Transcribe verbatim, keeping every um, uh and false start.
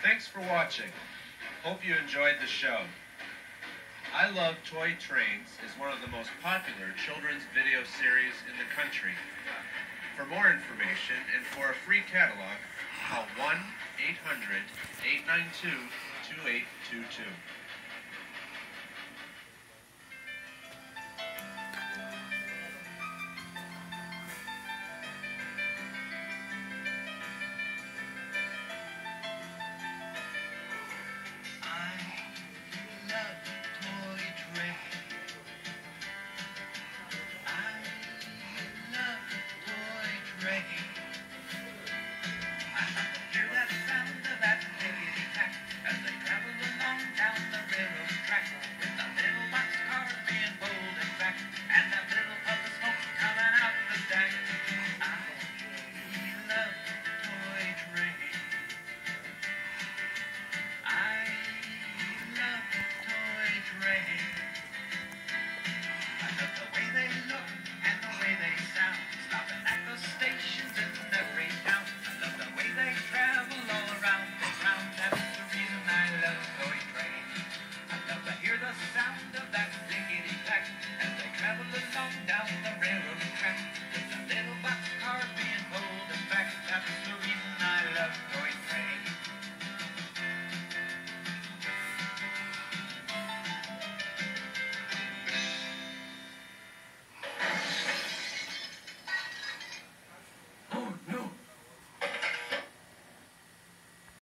Thanks for watching. Hope you enjoyed the show. I Love Toy Trains is one of the most popular children's video series in the country. For more information and for a free catalog, call one eight hundred, eight nine two, two eight two two.